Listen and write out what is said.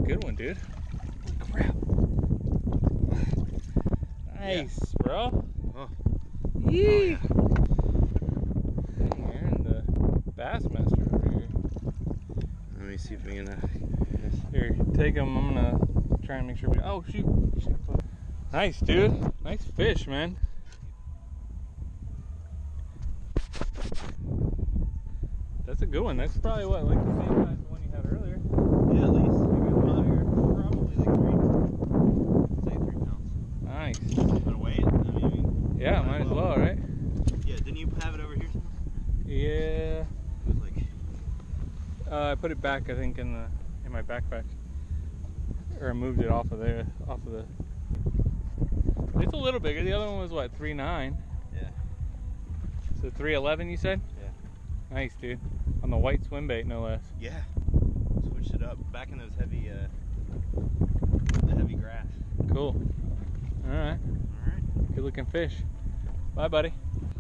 good one, dude. Holy crap. Nice, bro. Oh. Yee. Oh, yeah. Aaron, the Bassmaster over here. Let me see if we can. Here, take him. I'm gonna try and make sure we. Oh, shoot. Nice, dude. Nice fish, man. That's a good one. That's probably what, like the same size as the one you had earlier. Yeah, at least. Probably like 3 pounds. Nice. Wanna weigh it? I mean, yeah, might as well, right? Yeah, didn't you have it over here somewhere? Yeah. It was like. I put it back, I think, in my backpack, or I moved it off of there, off of the. It's a little bigger. The other one was what, 3.9? Yeah. So 3.11, you said? Yeah. Nice, dude. On the white swim bait, no less. Yeah. Switched it up. Back in those heavy, the heavy grass. Cool. All right. All right. Good looking fish. Bye, buddy.